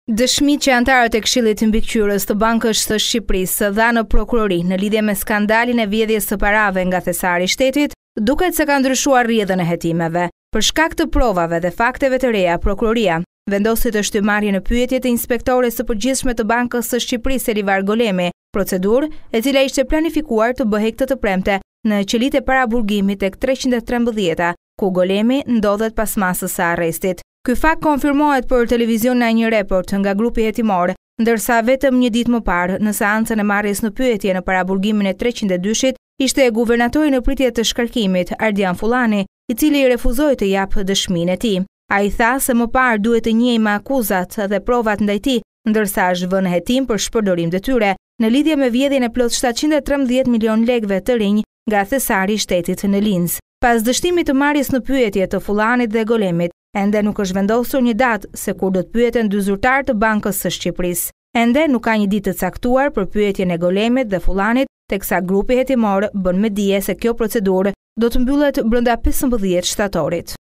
Dëshmitë që anëtarët e Këshillit Mbikëqyrës të Bankës së Shqipërisë dhanë në prokurori në lidhje me skandalin e vjedhjes së parave nga thesari i shtetit, duket se ka ndryshuar rrjedhën e hetimeve. Për shkak të provave dhe fakteve të reja, Prokuroria vendosi të shtymmarrje në pyetje të inspektores së përgjithshme të Bankës së Shqipërisë Elivar Golemi, procedurë e cila ishte planifikuar të bëhej këtë të premte në qelitë e paraburgimit tek 313, ku Golemi ndodhet pas masës së arrestit. Ky fakt konfirmohet për televizion në një report nga grupi hetimor, ndërsa vetëm një ditë më parë, në seancën e marrjes në pyetje në paraburgimin e 302-shit, ishte guvernatori në pritje të shkarkimit, Ardian Fullani, i cili i refuzoi të japë dëshminë e tij. Ai tha se më parë duhet të njihej me akuzat dhe provat ndaj tij, ndërsa është vënë hetim për shpërdorim detyre në lidhje me vjedhjen e plot 713 milion lekëve të rinj nga thesari i shtetit në Linz. Pas dështimit të marrjes në pyetje të Fullanit dhe Golemit, ende nuk është vendosur një datë se kur do të pyeten dy zyrtarë të Bankës së Shqipërisë. Ende nuk ka një ditë të caktuar për pyetjen e Golemit dhe Fullanit, teksa grupi hetimor bën me dije se kjo procedurë do të mbyllet brenda 15 shtatorit.